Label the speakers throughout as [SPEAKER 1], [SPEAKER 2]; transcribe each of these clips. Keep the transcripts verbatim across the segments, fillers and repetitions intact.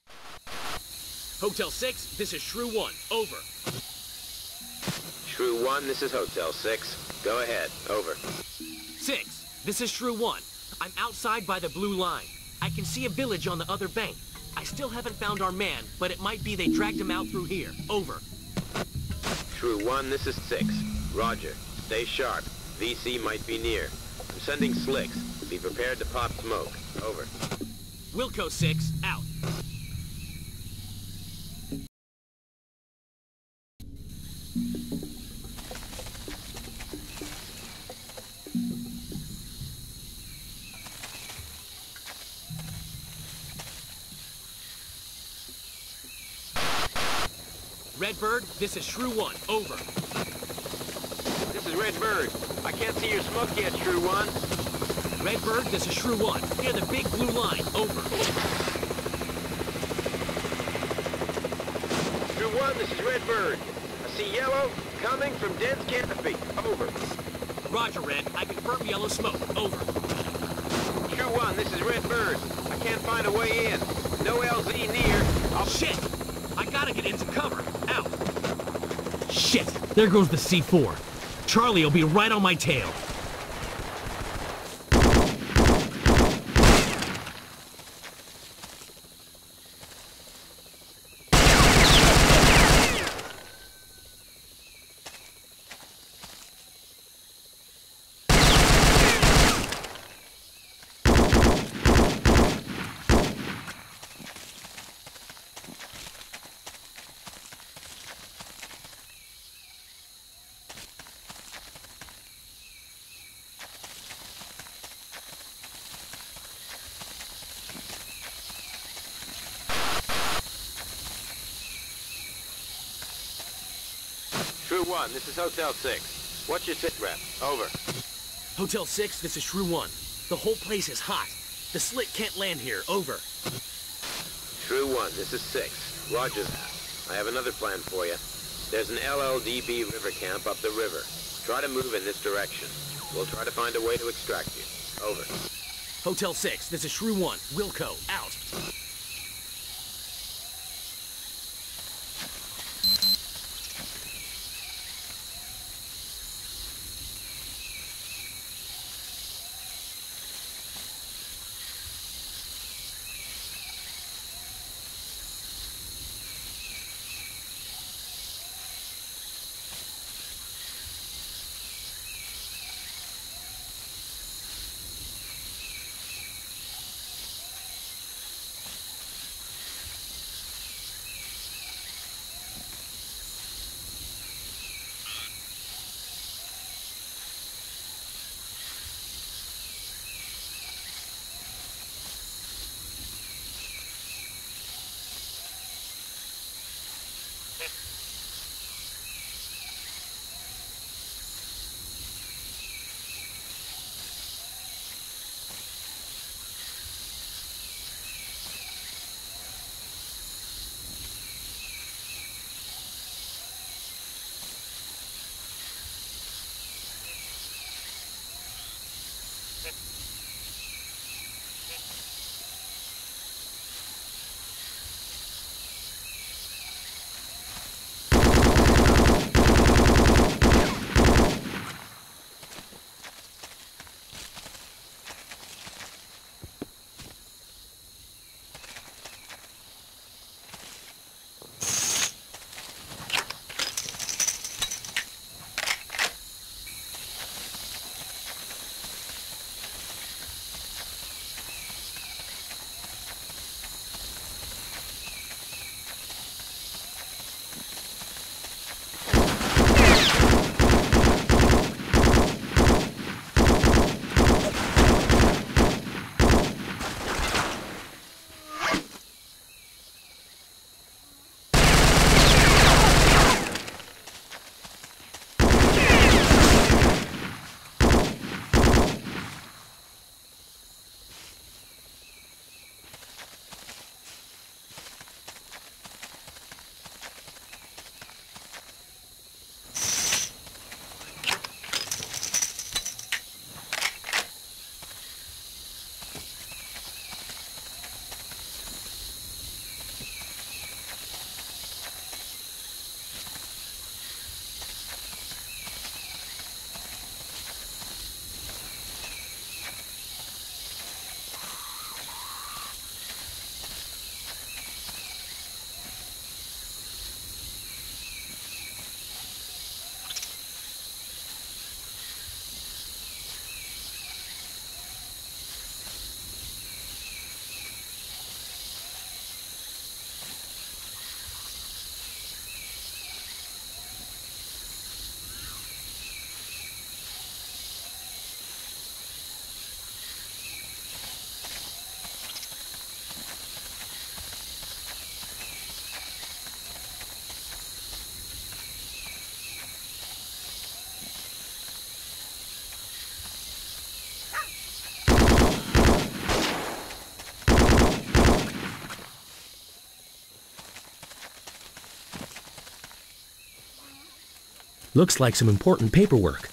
[SPEAKER 1] Hotel six, this is Shrew one. Over.
[SPEAKER 2] Shrew one, this is Hotel six. Go ahead. Over.
[SPEAKER 1] six, this is Shrew one. I'm outside by the blue line. I can see a village on the other bank. I still haven't found our man, but it might be they dragged him out through here. Over.
[SPEAKER 2] Shrew one, this is six. Roger. Stay sharp. V C might be near. I'm sending slicks. Be prepared to pop smoke. Over.
[SPEAKER 1] Wilco six, out. Redbird, this is Shrew one. Over.
[SPEAKER 2] This is Redbird. I can't see your smoke yet, Shrew one.
[SPEAKER 1] Redbird, this is Shrew one. Near the big blue line. Over.
[SPEAKER 2] Shrew one, this is Redbird. I see yellow coming from dense canopy. Over.
[SPEAKER 1] Roger, Red. I confirm yellow smoke. Over.
[SPEAKER 2] Shrew one, this is Redbird. I can't find a way in. No L Z near. I'll...
[SPEAKER 1] Shit! I gotta get into cover. Out. Shit! There goes the C four. Charlie will be right on my tail.
[SPEAKER 2] Shrew one, this is Hotel six. What's your sit rep? Over.
[SPEAKER 1] Hotel six, this is Shrew one. The whole place is hot. The slick can't land here. Over.
[SPEAKER 2] Shrew one, this is six. Roger that. I have another plan for you. There's an L L D B river camp up the river. Try to move in this direction. We'll try to find a way to extract you. Over.
[SPEAKER 1] Hotel six, this is Shrew one. Wilco, out. Looks like some important paperwork.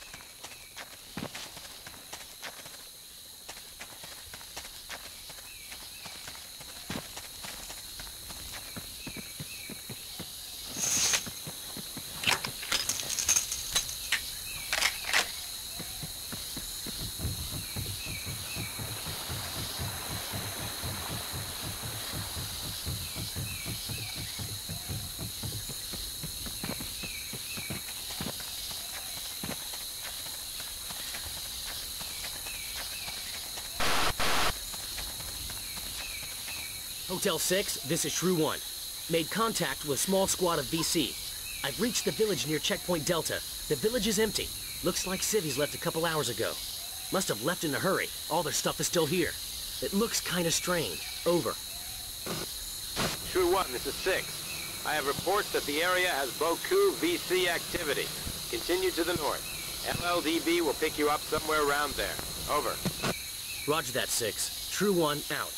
[SPEAKER 1] Hotel six, this is Shrew one. Made contact with a small squad of V C. I've reached the village near Checkpoint Delta. The village is empty. Looks like Civvies left a couple hours ago. Must have left in a hurry. All their stuff is still here. It looks kinda strange. Over.
[SPEAKER 2] Shrew one, this is six. I have reports that the area has beaucoup V C activity. Continue to the north. L L D B will pick you up somewhere around there. Over.
[SPEAKER 1] Roger that, six. Shrew one, out.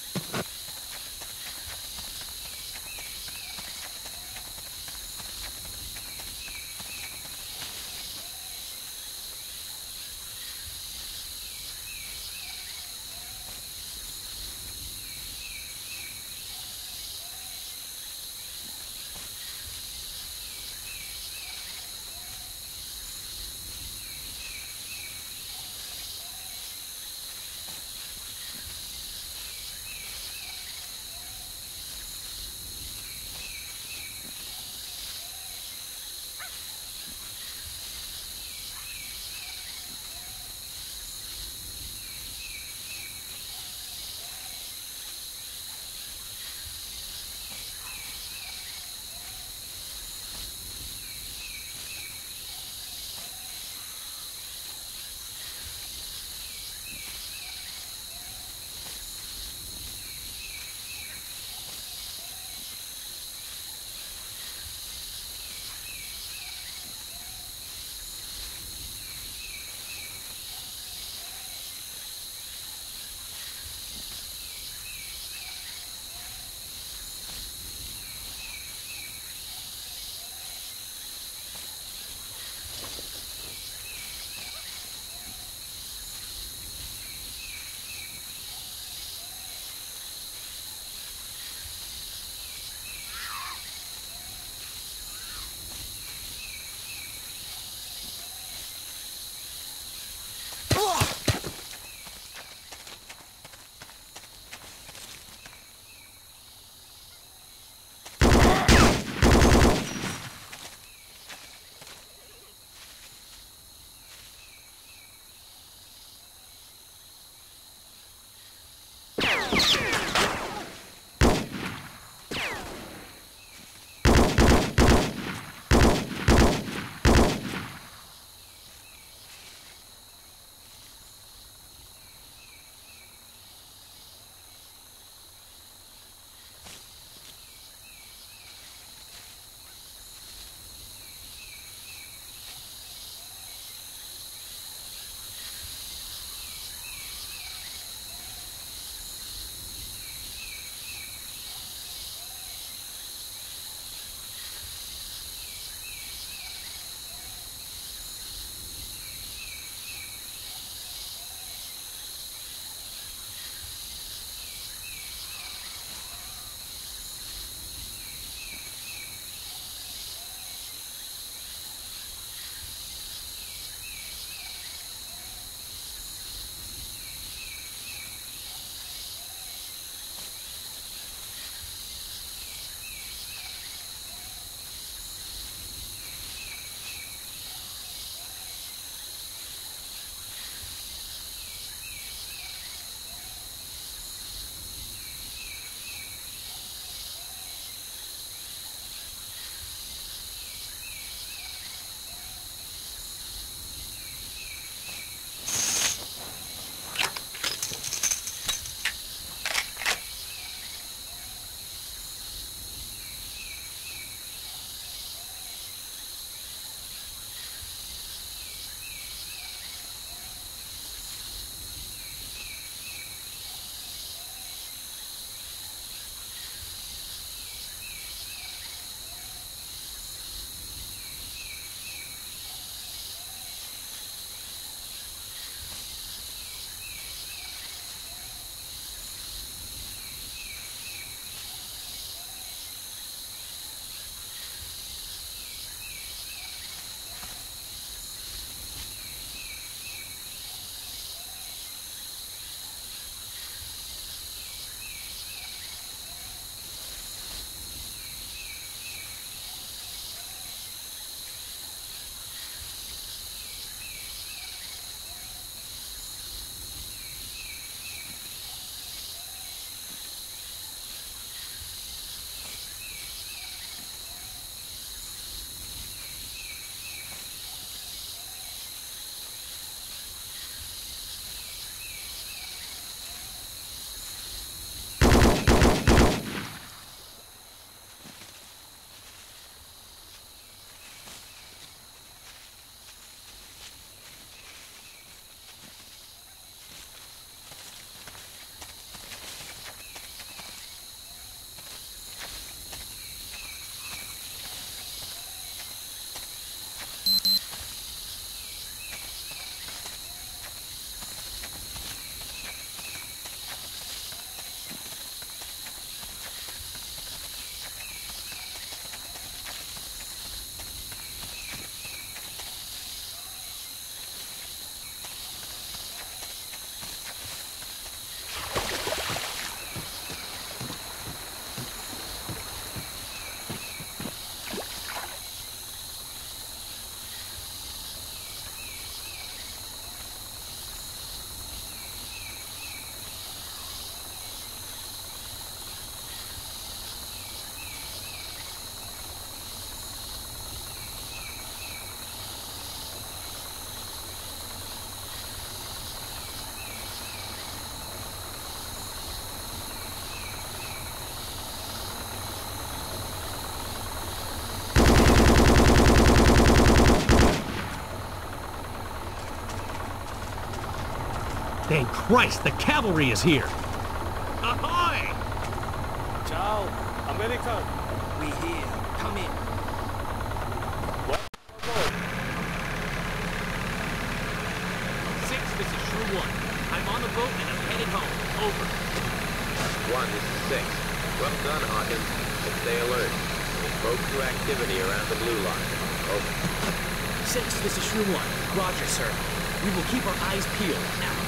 [SPEAKER 3] Thank Christ, the cavalry is here!
[SPEAKER 1] Ahoy!
[SPEAKER 4] Ciao, America.
[SPEAKER 1] We here. Come in. Six, this is Shrew One. I'm on the boat and I'm headed home. Over.
[SPEAKER 2] One, this is Six. Well done, Hawkins. But stay alert. There's boat crew activity around the blue line. Over.
[SPEAKER 1] Six, this is Shrew One. Roger, sir. We will keep our eyes peeled. Out.